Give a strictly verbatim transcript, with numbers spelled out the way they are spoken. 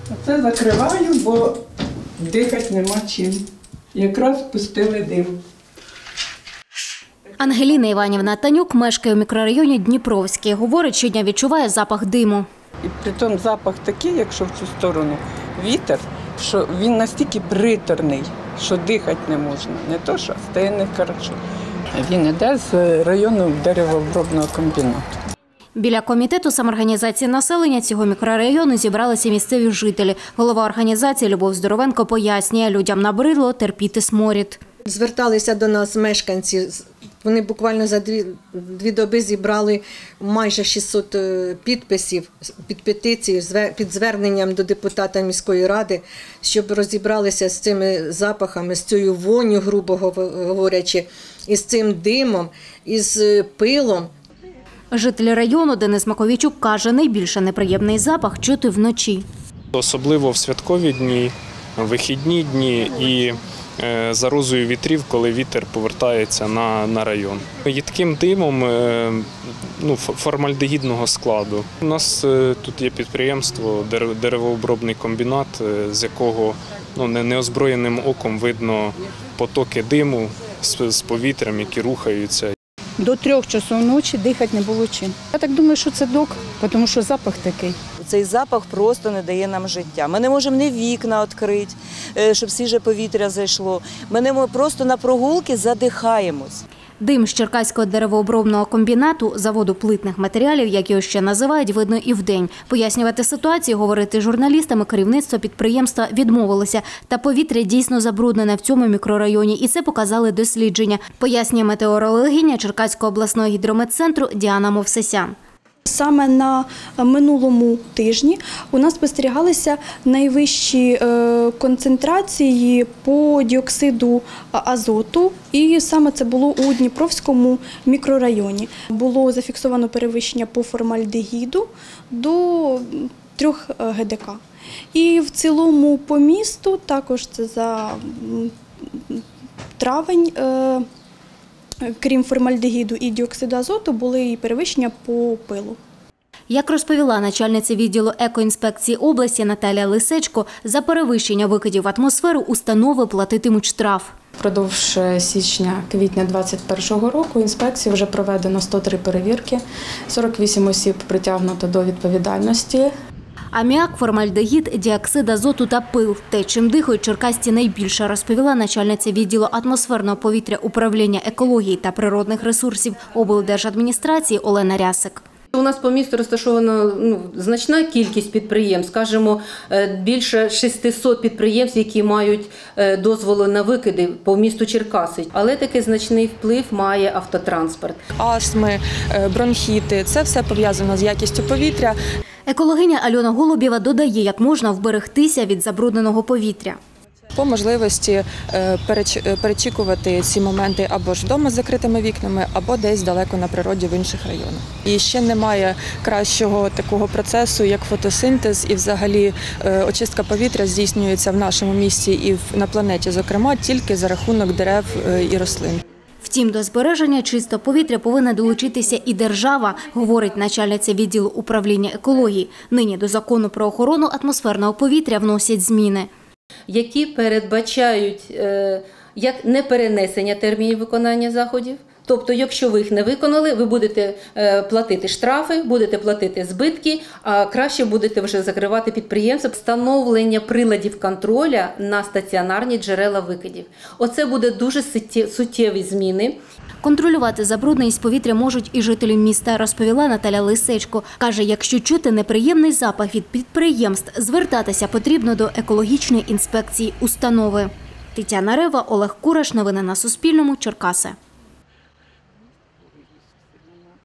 Оце закриваю, бо дихати нема чим. Якраз пустили дим. Ангеліна Іванівна Танюк мешкає у мікрорайоні Дніпровський. Говорить, щодня відчуває запах диму. І притом запах такий, якщо в цю сторону вітер, що він настільки приторний, що дихати не можна. Не то, що стає нехорошо. Він йде з району деревообробного комбінату. Біля комітету самоорганізації населення цього мікрорайону зібралися місцеві жителі. Голова організації Любов Здоровенко пояснює, людям набридло терпіти сморід. Зверталися до нас мешканці, вони буквально за дві, дві доби зібрали майже шістсот підписів під петицію, під зверненням до депутата міської ради, щоб розібралися з цими запахами, з цією вонню, грубо говорячи, із цим димом, із пилом. Житель району Денис Маковійчук каже, найбільше неприємний запах чути вночі. Особливо в святкові дні, вихідні дні і за розою вітрів, коли вітер повертається на, на район. Їдким димом ну, формальдегідного складу. У нас тут є підприємство, деревообробний комбінат, з якого ну, неозброєним оком видно потоки диму з, з повітрям, які рухаються. До трьох часов ночі дихати не було чим. Я так думаю, що це док, тому що запах такий. Цей запах просто не дає нам життя. Ми не можемо ні вікна відкрити, щоб свіже повітря зайшло. Ми просто на прогулки задихаємось. Дим з Черкаського деревообробного комбінату, заводу плитних матеріалів, як його ще називають, видно і вдень. Пояснювати ситуацію, говорити з журналістами керівництво підприємства відмовилося. Та повітря дійсно забруднене в цьому мікрорайоні. І це показали дослідження. Пояснює метеорологиня Черкаського обласного гідрометцентру Діана Мовсесян. Саме на минулому тижні у нас спостерігалися найвищі концентрації по діоксиду азоту, і саме це було у Дніпровському мікрорайоні. Було зафіксовано перевищення по формальдегіду до трьох ге де ка. І в цілому по місту, також це за травень, крім формальдегіду і діоксиду азоту, були і перевищення по пилу. Як розповіла начальниця відділу екоінспекції області Наталія Лисечко, за перевищення викидів в атмосферу установи платитимуть штраф. Впродовж січня-квітня двадцять першого року інспекції вже проведено сто три перевірки, сорок вісім осіб притягнуто до відповідальності. Аміак, формальдегід, діоксид азоту та пил – те, чим дихають черкасці найбільше, розповіла начальниця відділу атмосферного повітря управління екології та природних ресурсів облдержадміністрації Олена Рясик. У нас по місту розташована ну, значна кількість підприємств, скажімо, більше шістсот підприємств, які мають дозволи на викиди по місту Черкаси. Але такий значний вплив має автотранспорт. Астми, бронхіти – це все пов'язано з якістю повітря. Екологиня Альона Голубєва додає, як можна вберегтися від забрудненого повітря. По можливості перечікувати ці моменти або ж вдома з закритими вікнами, або десь далеко на природі в інших районах. І ще немає кращого такого процесу, як фотосинтез, і взагалі очистка повітря здійснюється в нашому місті і на планеті, зокрема, тільки за рахунок дерев і рослин. Втім, до збереження чистого повітря повинна долучитися і держава, говорить начальниця відділу управління екології. Нині до закону про охорону атмосферного повітря вносять зміни, які передбачають як неперенесення термінів виконання заходів. Тобто, якщо ви їх не виконали, ви будете платити штрафи, будете платити збитки, а краще будете вже закривати підприємства. Встановлення приладів контролю на стаціонарні джерела викидів. Оце буде дуже суттєві зміни. Контролювати забрудненість повітря можуть і жителі міста, розповіла Наталя Лисечко. Каже, якщо чути неприємний запах від підприємств, звертатися потрібно до екологічної інспекції установи. Тетяна Рева, Олег Кураш. Новини на Суспільному. Черкаси.